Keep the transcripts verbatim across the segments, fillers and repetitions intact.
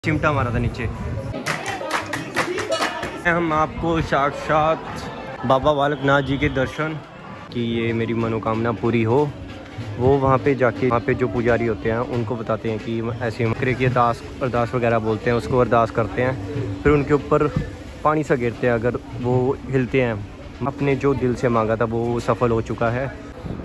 चिमटा मारा था नीचे। हम आपको साक्षात बाबा बालकनाथ जी के दर्शन कि ये मेरी मनोकामना पूरी हो, वो वहाँ पे जाके वहाँ पे जो पुजारी होते हैं उनको बताते हैं कि ऐसे मकरे की अरदास अरदास वगैरह बोलते हैं, उसको अरदास करते हैं, फिर उनके ऊपर पानी सा गिरते हैं। अगर वो हिलते हैं, अपने जो दिल से मांगा था वो सफल हो चुका है।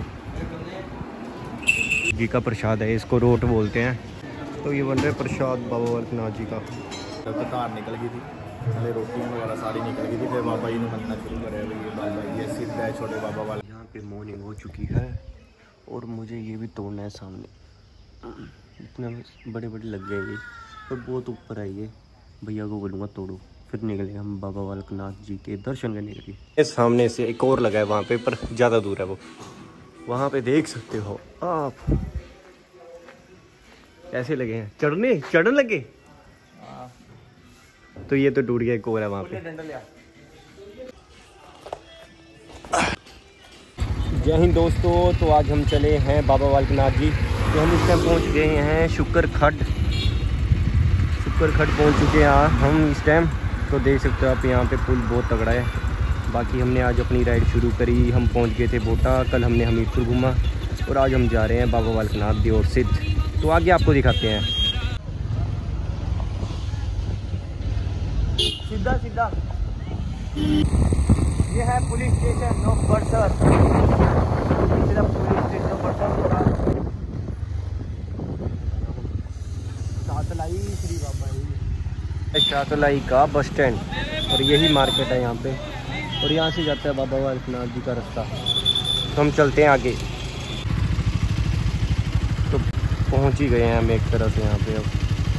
जी का प्रसाद है, इसको रोट बोलते हैं। तो ये बन रहा है प्रसाद बाबा बालकनाथ जी का। तार निकल गई थी, पहले रोटियाँ वगैरह सारी निकल गई थी, फिर बाबा जी ने बनना शुरू करे। ये बाबा ये सिद्ध है छोटे बाबा वाला। यहाँ पे मॉर्निंग हो चुकी है और मुझे ये भी तोड़ना है सामने। इतने बड़े बड़े लग गए ये, पर बहुत ऊपर है ये। भैया को बोलूँगा तोड़ो, फिर निकले हम बाबा बालकनाथ जी के दर्शन करने के लिए। सामने से एक और लगा है वहाँ पे, पर ज़्यादा दूर है वो, वहाँ पे देख सकते हो आप। कैसे लगे हैं? चढ़ने चढ़ने लगे। तो ये तो टूट गया, एक और है वहाँ पे। जय हिंद दोस्तों। तो आज हम चले हैं बाबा बालकनाथ जी। तो हम इस टाइम पहुँच गए हैं शुक्र खड्ड शुक्र खड्ड पहुँच चुके हैं हम इस टाइम। तो देख सकते हो आप, यहाँ पे पुल बहुत तगड़ा है। बाकी हमने आज अपनी राइड शुरू करी, हम पहुँच गए थे बोटा। कल हमने हमीरपुर घूमा और आज हम जा रहे हैं बाबा बालकनाथ जी और सिद्ध। तो आगे आपको दिखाते हैं। सीधा सीधा ये है पुलिस स्टेशन नौबरसर। पुलिस स्टेशन नौबरसर सातलाई श्री बाबा जी सातलाई का बस स्टैंड, और यही मार्केट है यहाँ पे। और यहाँ से जाता है बाबा बालकनाथ जी का रास्ता। तो हम चलते हैं आगे। तो पहुँच ही गए हैं हम एक तरह से यहाँ पे। अब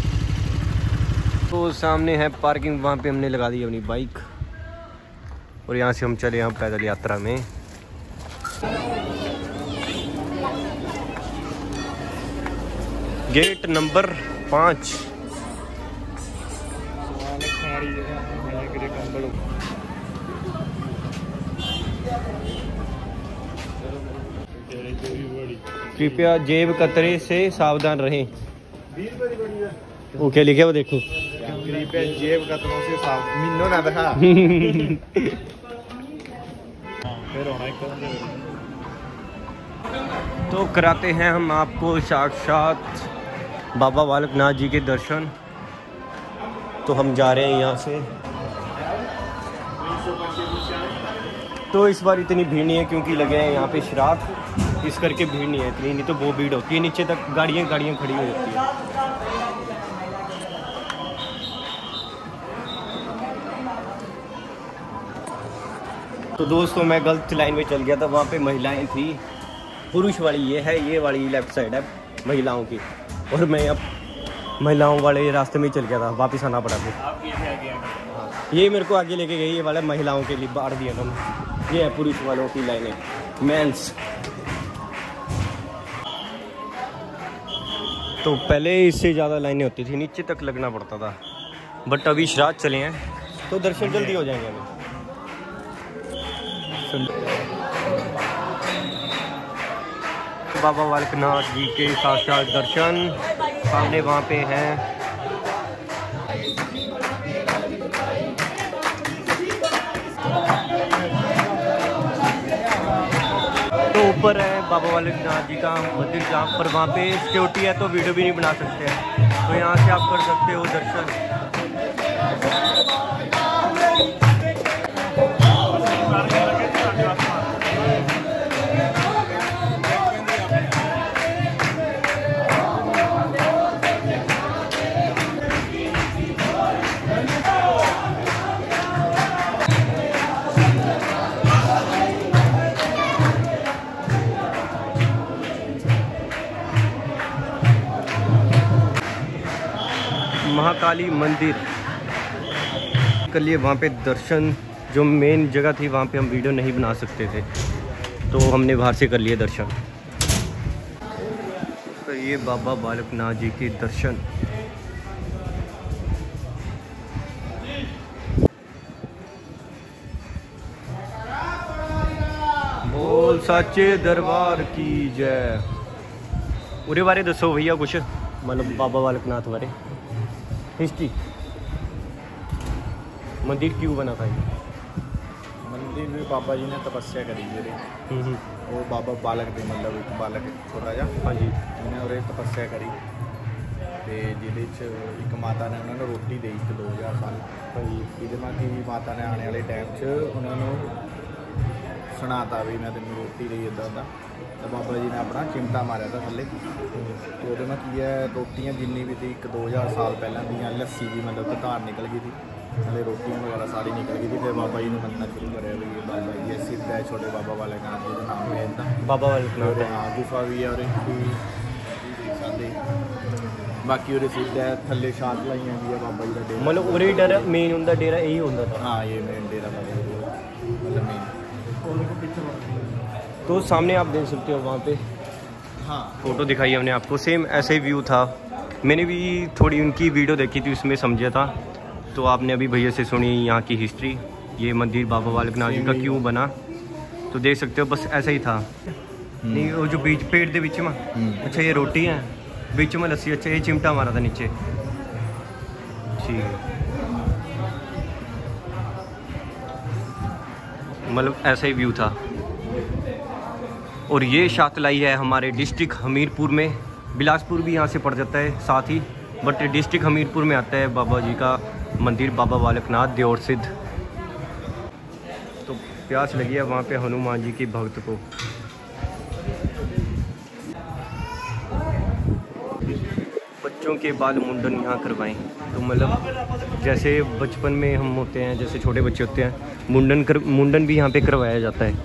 तो सामने है पार्किंग, वहाँ पे हमने लगा दी अपनी बाइक और यहाँ से हम चले हम पैदल यात्रा में। गेट नंबर पाँच। कृपया जेब कतरे से सावधान रहें। वो क्या लिखे वो देखो। कृपया जेब कतरों से सावधान। मिन्नो ना दिखा। तो कराते हैं हम आपको साक्षात बाबा बालकनाथ जी के दर्शन। तो हम जा रहे हैं यहाँ से। तो इस बार इतनी भीड़ नहीं है क्योंकि लगे हैं यहाँ पे श्राद्ध, इस करके भीड़ नहीं है इतनी। नहीं तो बहुत भीड़ होती है, नीचे तक गाड़ियाँ गाड़ियाँ खड़ी हो जाती है। तो दोस्तों मैं गलत लाइन में चल गया था, वहाँ पे महिलाएं थी। पुरुष वाली ये है, ये वाली लेफ्ट साइड है महिलाओं की, और मैं अब महिलाओं वाले रास्ते में चल गया था, वापस आना पड़ा फिर। हाँ, ये मेरे को आगे लेके गई, ये वाला महिलाओं के लिए बाहर दिया उन्होंने। ये है पुरुष वालों की लाइनें, मेंस। तो पहले इससे ज़्यादा लाइनें होती थी, नीचे तक लगना पड़ता था। बट अभी श्राद्ध चले हैं तो दर्शन जल्दी हो जाएंगे अभी। बाबा बालकनाथ जी के साक्षात दर्शन सामने वहाँ पे हैं। तो ऊपर है बाबा बालकनाथ जी का मंदिर, जहाँ पर वहाँ पे सिक्योरिटी है तो वीडियो भी नहीं बना सकते हैं। तो यहाँ से आप कर सकते हो दर्शन। महाकाली मंदिर कर लिए वहाँ पे दर्शन। जो मेन जगह थी वहाँ पे हम वीडियो नहीं बना सकते थे, तो हमने बाहर से कर लिए दर्शन। तो ये बाबा बालकनाथ जी के दर्शन। बोल सच्चे दरबार की जय। उरे बारे दसो भैया कुछ, मतलब बाबा बालकनाथ बारे। हिस्ट्री, मंदिर क्यों बना था ये? मंदिर भी बाबा जी ने तपस्या करी जी हम्म, हम्म, वो बाबा बालक थे, मतलब एक बालक छोटा जा हाँ जी। उन्हें और तपस्या करी ਤੇ ਜਿਹਦੇ 'ਚ ਇੱਕ ਮਾਤਾ ਨੇ ਉਹਨਾਂ ਨੂੰ ਰੋਟੀ ਦੇਈ ਇੱਕ ਦੋ ਹਜ਼ਾਰ ਸਾਲ ਹਾਂਜੀ ਇਹਦੇ ਨਾਲ ਕਿ ਮਾਤਾ ਨੇ ਆਉਣ ਵਾਲੇ ਟਾਈਮ 'ਚ ਉਹਨਾਂ ਨੂੰ ਸੁਣਾਤਾ ਵੀ ਮੈਂ ਤੈਨੂੰ ਰੋਟੀ ਦੇਈ ਇੱਦਾਂ ਦਾ ਤਾਂ ਬਾਬਾ ਜੀ ਨੇ ਆਪਣਾ ਚਿਮਟਾ ਮਾਰਿਆ ਤਾਂ ਥੱਲੇ ਤੇ ਉਹਦੇ ਨਾਲ ਕੀ ਹੈ ਰੋਟੀਆਂ ਜਿੰਨੀ ਵੀ ਸੀ ਇੱਕ ਦੋ ਹਜ਼ਾਰ ਸਾਲ ਪਹਿਲਾਂ ਦੀਆਂ ਲੱਸੀ ਦੀ ਮਤਲਬ ਧਾਰ ਨਿਕਲ ਗਈ ਸੀ ਨਾਲੇ ਰੋਟੀਆਂ ਵਗੈਰਾ ਸਾਰੀ ਨਿਕਲ ਗਈ ਸੀ ਫਿਰ ਬਾਬਾ ਜੀ ਨੂੰ ਮੰਨਣਾ ਸ਼ੁਰੂ ਕਰਿਆ ਵੀ ਇਹ ਬਾਬਾ ਜੀ ਇਹ ਸਿੱਧ ਹੈ ਛੋਟੇ ਬਾਬਾ ਵਾਲੇ ਨਾਮ ਜਿਹਦਾ ਨਾਮ ਹੈ ਇੱਦਾਂ ਬਾਬਾ ਵਾਲਕ ਨਾਥ ਹਾਂ ਗੁਫਾ ਵੀ ਹੈ ਔਰ ਦੇਖ ਸਕਦੇ ਬਾਕੀ ਉਹਦੇ ਸਿੱਧ ਹੈ ਥੱਲੇ ਛਾਤ ਲਾਈਆਂ ਵੀ ਹੈ ਬਾਬਾ ਜੀ ਦਾ ਡੇਰਾ मतलब उरे डर मेन ਹੁੰਦਾ डेरा यही ਹੁੰਦਾ था। हाँ ये मेन डेरा बाबा जी का, मतलब मेन। तो सामने आप देख सकते हो वहाँ पे हाँ फ़ोटो दिखाई हमने आपको, सेम ऐसे ही व्यू था। मैंने भी थोड़ी उनकी वीडियो देखी थी, उसमें समझा था। तो आपने अभी भैया से सुनी यहाँ की हिस्ट्री, ये मंदिर बाबा बालक नाथ जी का क्यों बना, तो देख सकते हो बस ऐसा ही था। नहीं वो जो बीच पेड़ के बीच में, अच्छा ये रोटी है बीच में लस्सी, अच्छा ये चिमटा मारा था नीचे, ठीक है। मतलब ऐसा ही व्यू था। और ये शातलाई है हमारे डिस्ट्रिक्ट हमीरपुर में, बिलासपुर भी यहाँ से पड़ जाता है साथ ही, बट डिस्ट्रिक्ट हमीरपुर में आता है बाबा जी का मंदिर बाबा बालक नाथ देवर सिद्ध। तो प्यास लगी है वहाँ पे हनुमान जी की भक्त को। बच्चों के बाल मुंडन यहाँ करवाएं, तो मतलब जैसे बचपन में हम होते हैं, जैसे छोटे बच्चे होते हैं, मुंडन कर मुंडन भी यहाँ पे करवाया जाता है।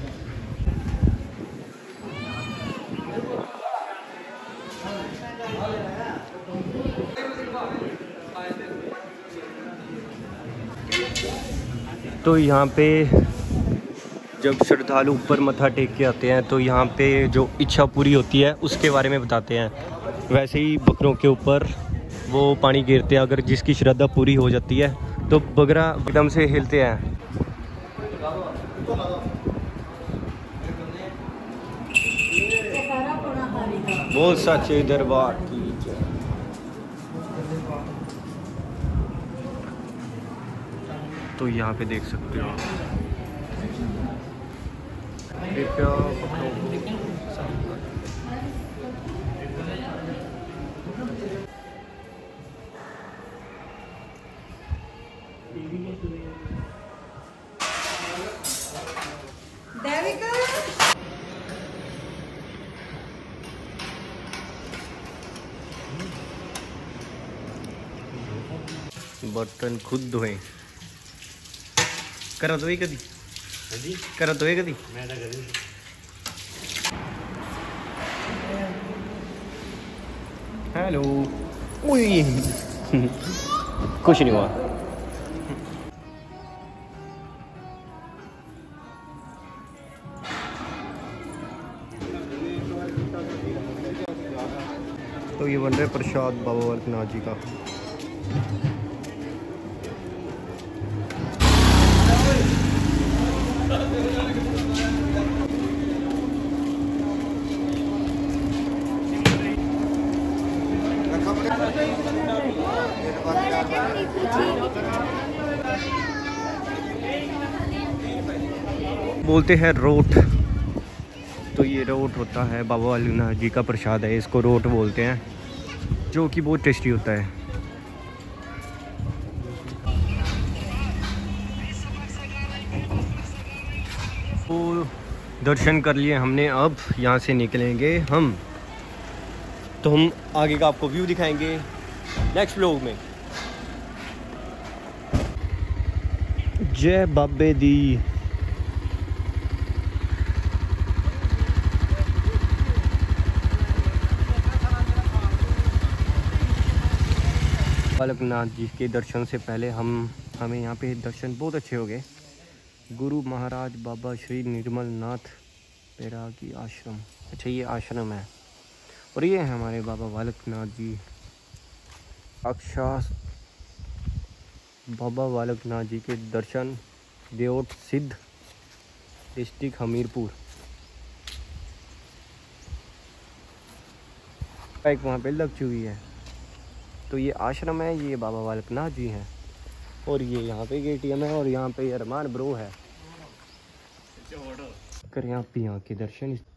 तो यहाँ पे जब श्रद्धालु ऊपर मत्था टेक के आते हैं तो यहाँ पे जो इच्छा पूरी होती है उसके बारे में बताते हैं। वैसे ही बकरों के ऊपर वो पानी गिरते हैं, अगर जिसकी श्रद्धा पूरी हो जाती है तो बकरा एकदम से हिलते हैं। बहुत सच्चे दरबार की जय। तो यहाँ पे देख सकते हो कृपया बकरों को बर्तन खुद धोए। करा धोए कदी करा धोए कदी हेलो कुछ नहीं हुआ। तो ये बन रहा है प्रसाद बाबा बालक नाथ जी का। बोलते हैं रोट, तो ये रोट होता है बाबा बालक नाथ जी का प्रसाद है, इसको रोट बोलते हैं, जो कि बहुत टेस्टी होता है। तो दर्शन कर लिए हमने, अब यहाँ से निकलेंगे हम, तो हम आगे का आपको व्यू दिखाएंगे नेक्स्ट व्लॉग में। जय बाबे दी। बालक नाथ जी के दर्शन से पहले हम हमें यहाँ पे दर्शन बहुत अच्छे हो गए। गुरु महाराज बाबा श्री निर्मल नाथ बैरागी आश्रम, अच्छा ये आश्रम है, और ये है हमारे बाबा बालक नाथ जी, साक्षात बाबा बालक नाथ जी के दर्शन, देवर सिद्ध, डिस्ट्रिक्ट हमीरपुर। बाइक वहाँ पे लग चुकी है। तो ये आश्रम है, ये बाबा बालक नाथ जी हैं और ये यहाँ पे ए टी एम है और यहाँ पे अरमान ब्रो है। कर यहाँ पे यहाँ के दर्शन